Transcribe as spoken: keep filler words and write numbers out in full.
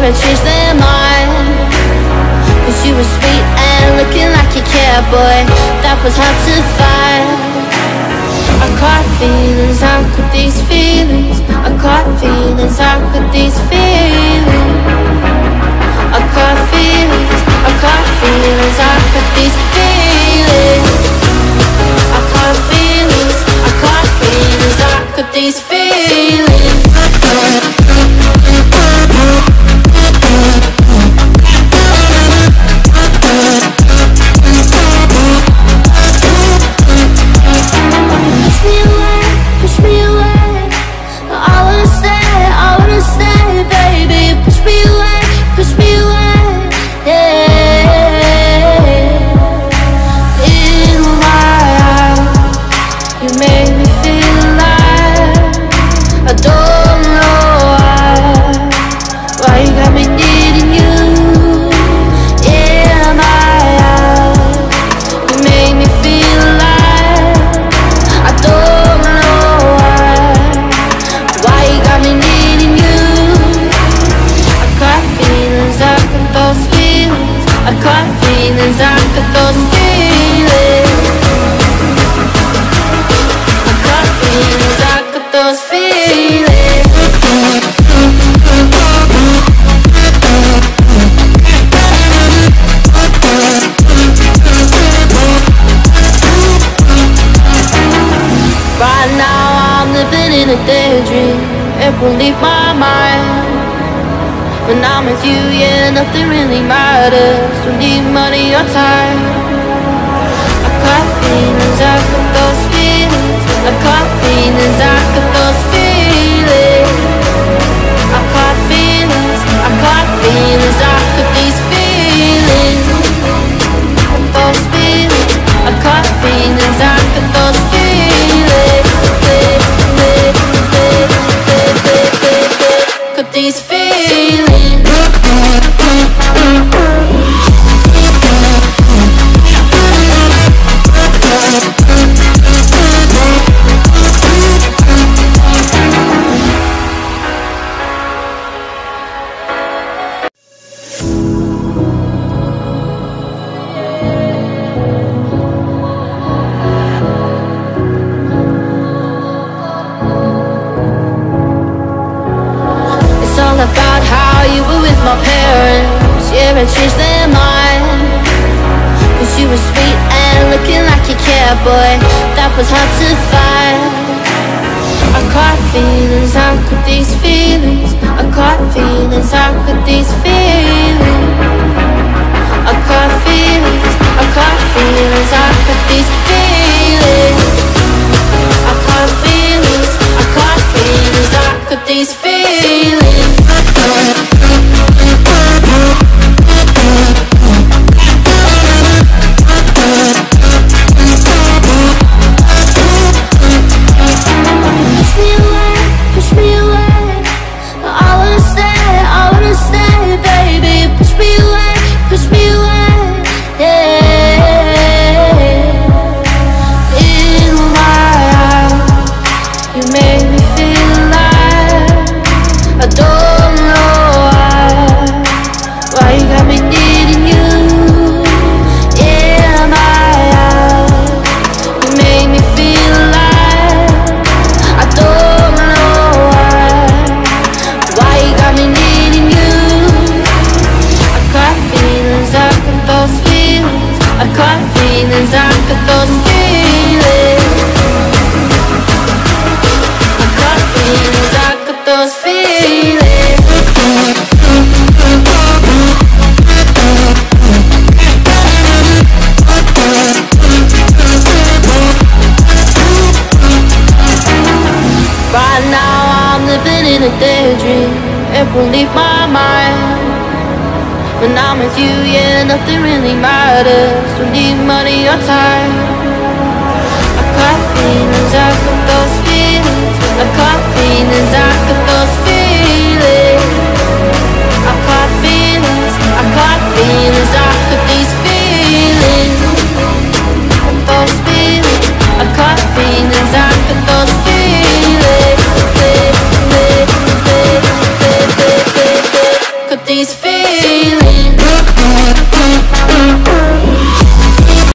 I changed their mind. Cause you were sweet and looking like you cared, boy, that was hard to find. I caught feelings, how could these feelings? I caught feelings, how could these feelings? I caught feelings, I caught feelings, how could these feelings? I caught feelings, I caught feelings, how could these feelings? Won't leave my mind. When I'm with you, yeah, nothing really matters. Don't need money or time. I caught feelings, I got those feelings. I caught feelings, I got those feelings. I caught feelings, I caught feelings, I got these feelings. Those feelings, I caught feelings, I got those feelings. Got these feelings. About how you were with my parents, yeah, I changed their mind. Cause you were sweet and looking like you cared, boy, that was hard to find. I caught feelings, how could these feelings? I caught feelings, how could these feelings? I caught feelings, I caught feelings, how could these feelings? I caught feelings, I caught feelings, how could these feelings? Won't leave my mind. When I'm with you, yeah, nothing really matters. Don't need money or time. I caught feelings, I got those feelings. I caught feelings, I got those feelings. I caught feelings, I caught feelings, I got these feelings. Those feelings, I caught feelings, I got those feelings. Got these feelings.